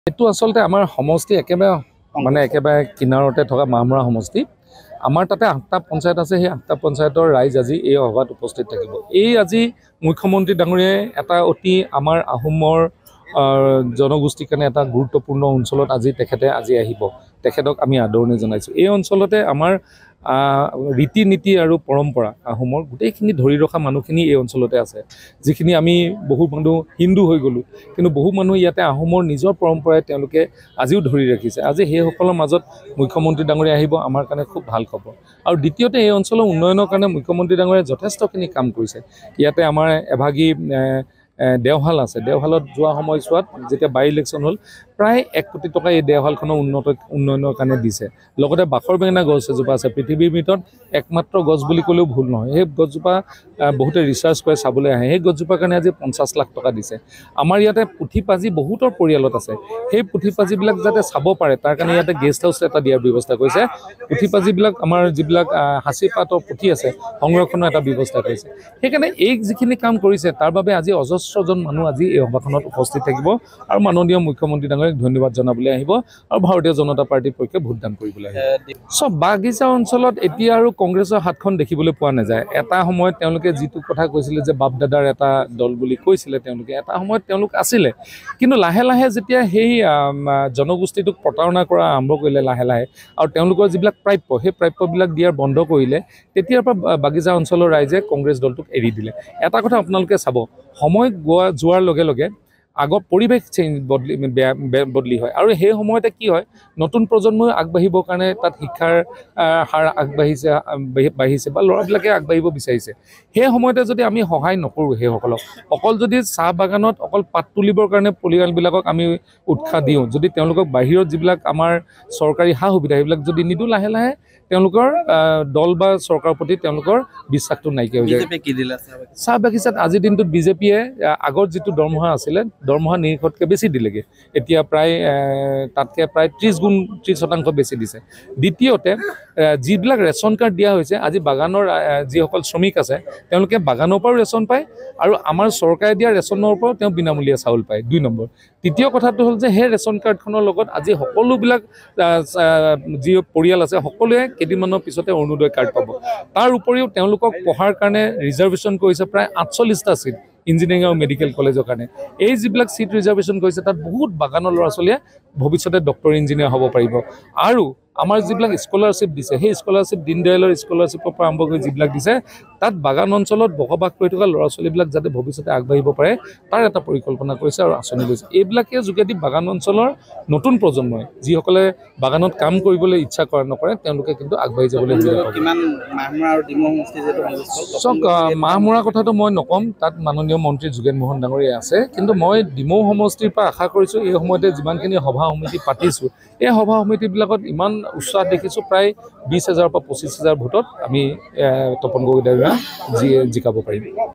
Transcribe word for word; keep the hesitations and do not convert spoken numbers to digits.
এটো আসলতে আমাৰ সমষ্টি একেবাৰে মানে একেবাৰে কিনাৰতে থকা মাহমৰা সমষ্টি আমাৰ তাতে আঠটা পঞ্চায়ত আছে সেই আঠটা পঞ্চায়তৰ ৰাইজ আজি এই সভাত উপস্থিত থাকিব এই আজি মুখ্যমন্ত্ৰী ডাঙৰীয়াই এটা অতি আমাৰ আহোমৰ জনগোষ্ঠীৰ কাৰণে এটা গুৰুত্বপূৰ্ণ অঞ্চলত আজি তেখেতে আজি আহিব তেখেতক আমি আদৰণি জনাইছো এই অঞ্চলতে আমাৰ ৰীতি নীতি আৰু পৰম্পৰা আহোমৰ গোটেইখিনি ধৰি ৰখা মানুহখিনি এই অঞ্চলতে আছে যিখিনি আমি বহু মানুহ হিন্দু হৈ গলো কিন্তু বহু মানুহ ইয়াতে আহোমৰ নিজৰ পৰম্পৰাই তেওঁলোকে আজিও ধৰি ৰাখিছে আজি সেই সকলৰ মাজত মুখ্যমন্ত্ৰী ডাঙৰীয়া আহিব আমাৰ কাৰণে খুব ভাল খবৰ আৰু দ্বিতীয়তে এই অঞ্চলৰ উন্নয়নৰ কাৰণে মুখ্যমন্ত্ৰী ডাঙৰীয়াই যথেষ্টখিনি কাম কৰিছে ইয়াতে আমাৰ এভাগী দেওহাল আছে দেওহালত যোৱা সময়ছোৱাত যেতিয়া বাই ইলেকশ্যন হ'ল প্ৰায় এক কোটি টকা এই দেওহালখনৰ উন্নত উন্নয়নৰ কাৰণে দিছে লগতে বাখৰ বেঙেনা গছ এজোপা আছে পৃথিৱীৰ ভিতৰত একমাত্ৰ গছ বুলি ক'লেও ভুল নহয় সেই গছজোপা বহুতে ৰিচাৰ্চ কৰে চাবলৈ আহে সেই গছজোপাৰ কাৰণে আজি পঞ্চাছ লাখ টকা দিছে আমাৰ ইয়াতে পুথি পাজি বহুতৰ পৰিয়ালত আছে সেই পুথি পাজিবিলাক যাতে চাব পাৰে তাৰ কাৰণে ইয়াতে গেষ্ট হাউচ এটা দিয়াৰ ব্যৱস্থা কৰিছে পুথি পাজিবিলাক আমাৰ যিবিলাক হাঁচি পাতৰ পুথি আছে সংৰক্ষণৰ এটা ব্যৱস্থা কৰিছে সেইকাৰণে এই যিখিনি কাম কৰিছে তাৰ বাবে আজি অজস্ৰজন মানুহ আজি এই সভাখনত উপস্থিত থাকিব আৰু মাননীয় মুখ্যমন্ত্ৰী ডাঙৰীয়াক ধন্যবাদ জনাবলৈ আহিব আৰু ভাৰতীয় জনতা পাৰ্টিৰ পক্ষে ভোটদান কৰিবলৈ আহিব সব বাগিচা অঞ্চলত এতিয়া আৰু কংগ্ৰেছৰ হাতখন দেখিবলৈ পোৱা নাযায় এটা সময়ত তেওঁলোকে যিটো কথা কৈছিলে যে বাপ দাদাৰ এটা দল বুলি কৈছিলে তেওঁলোকে এটা সময়ত তেওঁলোক আছিলে কিন্তু লাহে লাহে যেতিয়া সেই জনগোষ্ঠীটোক প্ৰতাৰণা কৰা আৰম্ভ কৰিলে লাহে লাহে আৰু তেওঁলোকৰ যিবিলাক প্ৰাপ্য সেই প্ৰাপ্যবিলাক দিয়াৰ বন্ধ কৰিলে তেতিয়াৰ পৰা বাগিচা অঞ্চলৰ ৰাইজে কংগ্ৰেছ দলটোক এৰি দিলে এটা কথা আপোনালোকে চাব সময় গোৱা যোৱাৰ লগে লগে আগৰ পৰিৱেশ চেঞ্জ বদলি বদলি হয় আৰু সেই সময়তে কি হয় নতুন প্ৰজন্মই আগবাঢ়িবৰ কাৰণে তাত শিক্ষাৰ হাৰ আগবাঢ়িছে বাঢ়িছে বা ল'ৰাবিলাকে আগবাঢ়িব বিচাৰিছে সেই সময়তে যদি আমি সহায় নকৰোঁ সেইসকলক অকল যদি চাহ বাগানত অকল পাত তুলিবৰ কাৰণে পৰিয়ালবিলাকক আমি উৎসাহ দিওঁ যদি তেওঁলোকক বাহিৰত যিবিলাক আমাৰ চৰকাৰী সা সুবিধা সেইবিলাক যদি নিদিওঁ লাহে লাহে তেওঁলোকৰ দল বা চৰকাৰৰ প্ৰতি তেওঁলোকৰ বিশ্বাসটো নাইকিয়া হৈ যায় চাহ বাগিচাত আজিৰ দিনটোত বিজেপিয়ে আগৰ যিটো দৰমহা আছিলে দৰমহা নিৰীক্ষতকৈ বেছি দিলেগৈ এতিয়া প্ৰায় তাতকৈ প্ৰায় ত্ৰিছ গুণ ত্ৰিছ শতাংশ বেছি দিছে দ্বিতীয়তে যিবিলাক ৰেচন কাৰ্ড দিয়া হৈছে আজি বাগানৰ যিসকল শ্ৰমিক আছে তেওঁলোকে বাগানৰ পৰাও ৰেচন পায় আৰু আমাৰ চৰকাৰে দিয়া ৰেচনৰ পৰাও তেওঁ বিনামূলীয়া চাউল পায় দুই নম্বৰ তৃতীয় কথাটো হ'ল যে সেই ৰেচন কাৰ্ডখনৰ লগত আজি সকলোবিলাক যি পৰিয়াল আছে সকলোৱে কেইদিনমানৰ পিছতে অৰুণোদয় কাৰ্ড পাব তাৰ উপৰিও তেওঁলোকক পঢ়াৰ কাৰণে ৰিজাৰ্ভেশ্যন কৰিছে প্ৰায় আঠচল্লিছটা চিট ইঞ্জিনিয়াৰিং আৰু মেডিকেল কলেজৰ কাৰণে এই যিবিলাক চিট ৰিজাৰ্ভেশ্যন কৰিছে তাত বহুত বাগানৰ ল'ৰা ছোৱালীয়ে ভৱিষ্যতে ডক্টৰ ইঞ্জিনিয়াৰ হ'ব পাৰিব আৰু আমাৰ যিবিলাক স্কলাৰশ্বিপ দিছে সেই স্কলাৰশ্বিপ দীনদয়ালৰ স্কলাৰশ্বিপৰ পৰা আৰম্ভ কৰি যিবিলাক দিছে তাত বাগান অঞ্চলত বসবাস কৰি থকা ল'ৰা ছোৱালীবিলাক যাতে ভৱিষ্যতে আগবাঢ়িব পাৰে তাৰ এটা পৰিকল্পনা কৰিছে আৰু আঁচনি লৈছে এইবিলাকে যোগেদি বাগান অঞ্চলৰ নতুন প্ৰজন্মই যিসকলে বাগানত কাম কৰিবলৈ ইচ্ছা কৰা নকৰে তেওঁলোকে কিন্তু আগবাঢ়ি যাবলৈ চব মাহমৰা কথাটো মই নক'ম তাত মাননীয় মন্ত্ৰী যোগেন মোহন ডাঙৰীয়া আছে কিন্তু মই ডিমৌ সমষ্টিৰ পৰা আশা কৰিছোঁ এই সময়তে যিমানখিনি সভা সমিতি পাতিছোঁ এই সভা সমিতিবিলাকত ইমান উৎসাহ দেখিছোঁ প্ৰায় বিছ হাজাৰৰ পৰা পঁচিছ হাজাৰ ভোটত আমি তপন গগৈ ডাঙৰীয়া জিকাব পাৰিম